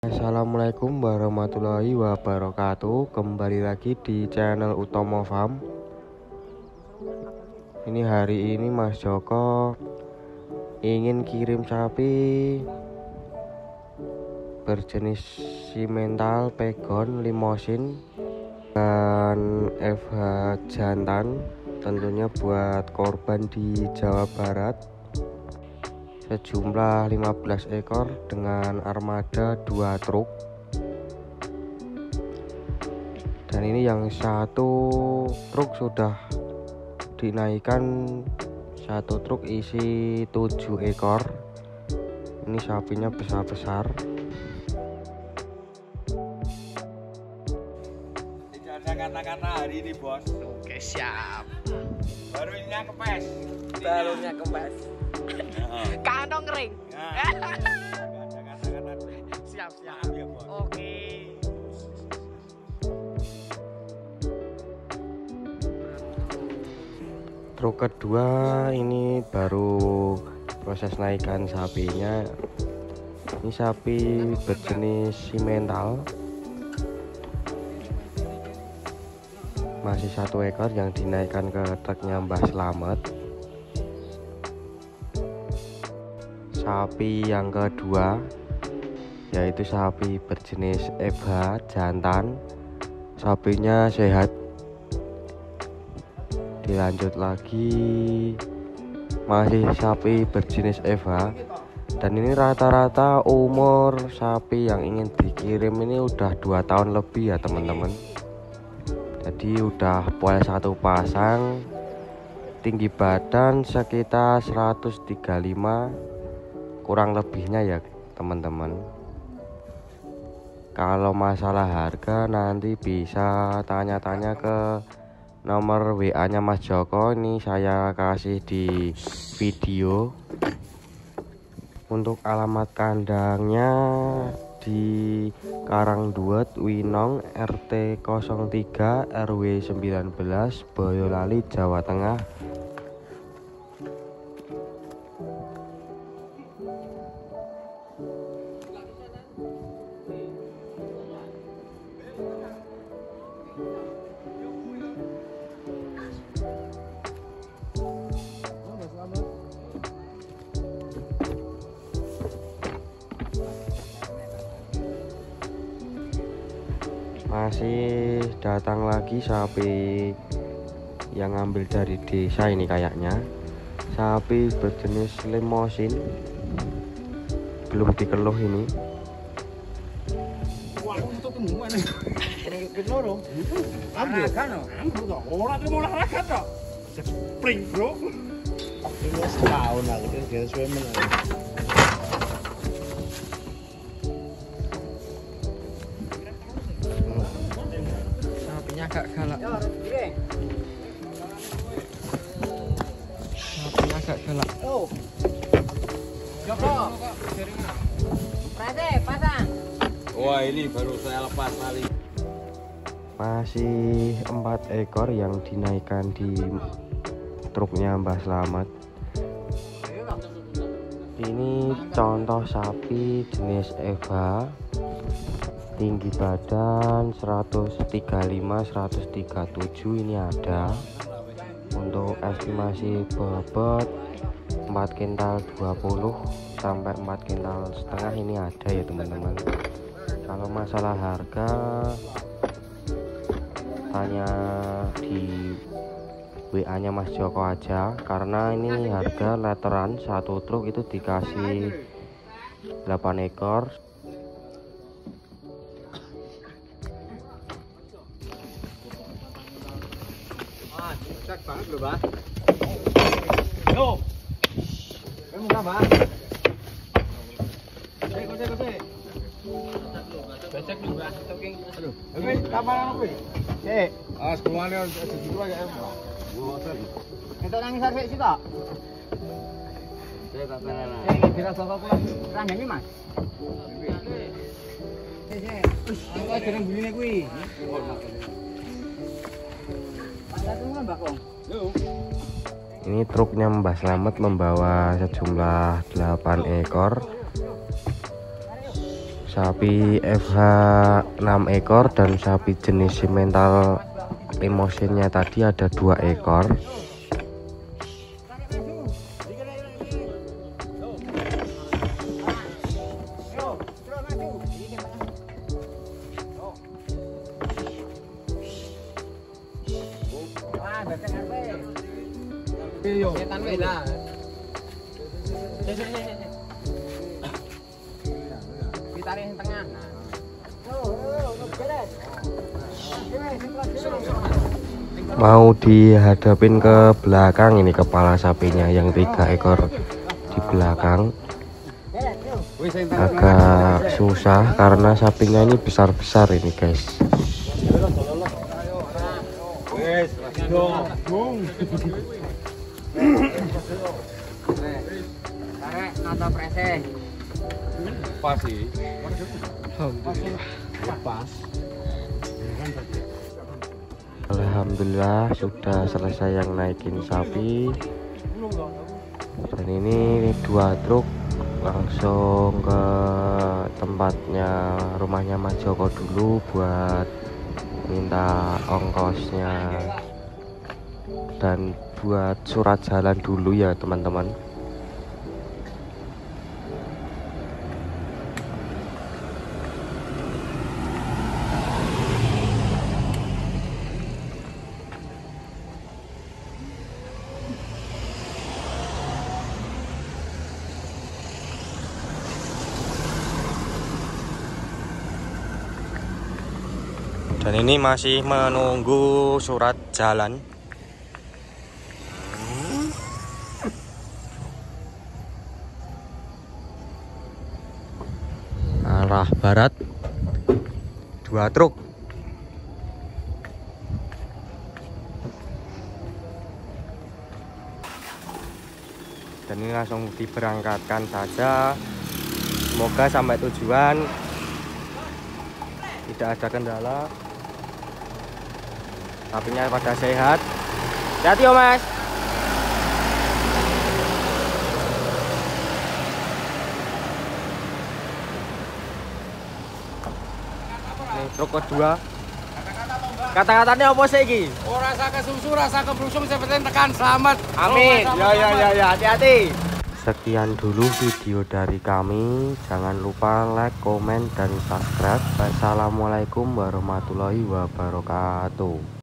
Assalamualaikum warahmatullahi wabarakatuh. Kembali lagi di channel Utomo Farm. Ini hari ini Mas Joko ingin kirim sapi berjenis simental pegon limosin dan FH jantan, tentunya buat korban di Jawa Barat, sejumlah 15 ekor dengan armada 2 truk. Dan ini yang satu truk sudah dinaikkan, satu truk isi 7 ekor. Ini sapinya besar-besar. Tidak ada kata-kata hari ini, Bos. Oke, siap. Barunya kempes. Barunya kempes. Kantong kering. Nah, tidak ada kata-kata. Siap, siap. Maaf ya, Bos. Oke. Truk kedua ini baru proses naikan sapinya. Ini sapi berjenis simental, masih 1 ekor yang dinaikkan ke truknya Mbah Slamet. Sapi yang kedua yaitu sapi berjenis FH jantan, sapinya sehat. Dilanjut lagi, masih sapi berjenis FH, dan ini rata-rata umur sapi yang ingin dikirim ini udah 2 tahun lebih ya teman-teman. Jadi udah poel 1 pasang, tinggi badan sekitar 135 kurang lebihnya ya teman-teman. Kalau masalah harga nanti bisa tanya-tanya ke nomor WA nya Mas Joko, ini saya kasih di video. Untuk alamat kandangnya di Karangduet Winong RT 03 RW 19 Boyolali Jawa Tengah. Masih datang lagi sapi yang ngambil dari desa ini kayaknya. Sapi berjenis limosin, belum dikeluh ini. Spring, Bro. Ini setahun lah, kita swimming lah. Sapinya agak galak. Sapinya agak galak. Joko, pasang. Wah, ini baru saya lepas tali. Masih 4 ekor yang dinaikkan di truknya Mbah Slamet. Ini contoh sapi jenis FH, tinggi badan 135-137 ini ada. Untuk estimasi bobot 4 kintal 20 sampai 4 kintal setengah ini ada ya teman-teman. Kalau masalah harga tanya di WA nya Mas Joko aja, karena ini harga letteran satu truk itu dikasih 8 ekor. Cek banget loh, Bang. Yo, kamu nggak bang? Cek. Becek dulu, bang. Aduh, oke, kapan aku? Cek. Sepuluhannya segitu aja ya, bang. Itu nangis harus sih kok. Saya tak pernah. Saya kira bapak pulang rangganya mas. Aku ajaran bunyinya kui. Satu kan bakong. Ini truknya Mbah Slamet membawa sejumlah 8 ekor sapi FH 6 ekor dan sapi jenis simental limousinnya tadi ada 2 ekor. Setan beda. Ditarik yang tengah. Mau dihadapin ke belakang ini kepala sapinya yang 3 ekor di belakang. Agak susah karena sapinya ini besar-besar ini guys. Tarik nata preseh. Pas sih. Alhamdulillah sudah selesai yang naikin sapi. Dan ini 2 truk langsung ke tempatnya rumahnya Mas Joko dulu buat minta ongkosnya dan buat surat jalan dulu ya teman-teman. Dan ini masih menunggu surat jalan. Arah barat 2 truk. Dan ini langsung diberangkatkan saja. Semoga sampai tujuan tidak ada kendala. Sapinya pada sehat. Hati-hati yo Mas. Nih truk kedua. Kata-katanya apa sih iki? Oh, rasa kesusu, rasa kebrusung seperti tekan selamat. Amin. Ya, hati-hati. Sekian dulu video dari kami. Jangan lupa like, komen, dan subscribe. Wassalamualaikum warahmatullahi wabarakatuh.